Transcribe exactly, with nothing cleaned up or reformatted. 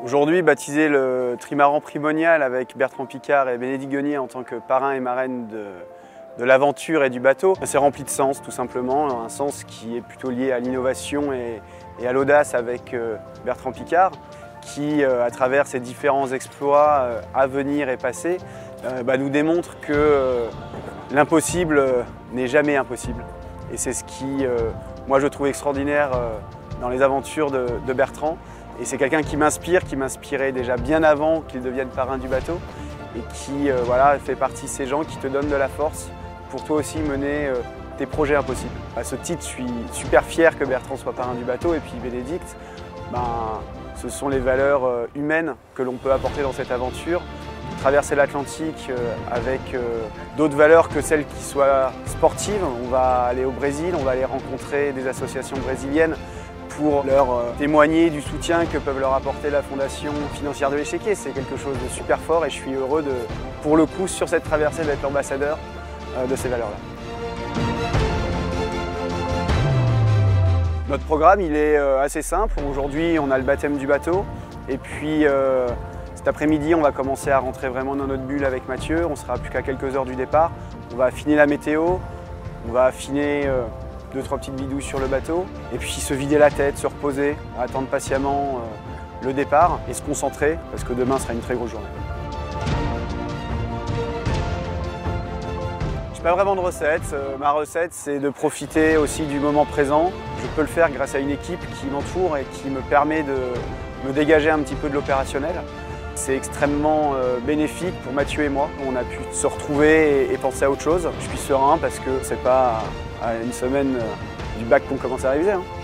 Aujourd'hui, baptisé le trimaran primonial avec Bertrand Piccard et Bénédicte Guenier en tant que parrain et marraine de, de l'aventure et du bateau, c'est rempli de sens tout simplement, un sens qui est plutôt lié à l'innovation et, et à l'audace avec Bertrand Piccard, qui, à travers ses différents exploits à venir et passés, bah, nous démontre que l'impossible n'est jamais impossible. Et c'est ce qui, moi, je trouve extraordinaire dans les aventures de, de Bertrand. Et c'est quelqu'un qui m'inspire, qui m'inspirait déjà bien avant qu'il devienne parrain du bateau et qui euh, voilà, fait partie de ces gens qui te donnent de la force pour toi aussi mener euh, tes projets impossibles. À ce titre, je suis super fier que Bertrand soit parrain du bateau et puis Bénédicte, ben, ce sont les valeurs euh, humaines que l'on peut apporter dans cette aventure. Traverser l'Atlantique euh, avec euh, d'autres valeurs que celles qui soient sportives. On va aller au Brésil, on va aller rencontrer des associations brésiliennes pour leur euh, témoigner du soutien que peuvent leur apporter la Fondation financière de l'Échiquier. C'est quelque chose de super fort et je suis heureux, de, pour le coup, sur cette traversée, d'être l'ambassadeur euh, de ces valeurs-là. Notre programme, il est euh, assez simple. Aujourd'hui, on a le baptême du bateau et puis euh, cet après-midi, on va commencer à rentrer vraiment dans notre bulle avec Mathieu. On sera plus qu'à quelques heures du départ. On va affiner la météo, on va affiner euh, deux, trois petites bidouilles sur le bateau, et puis se vider la tête, se reposer, attendre patiemment euh, le départ et se concentrer, parce que demain sera une très grosse journée. Je n'ai pas vraiment de recette. Euh, ma recette, c'est de profiter aussi du moment présent. Je peux le faire grâce à une équipe qui m'entoure et qui me permet de me dégager un petit peu de l'opérationnel. C'est extrêmement euh, bénéfique pour Mathieu et moi. On a pu se retrouver et, et penser à autre chose. Je suis serein parce que c'est pas à une semaine du bac qu'on commence à réviser. Hein.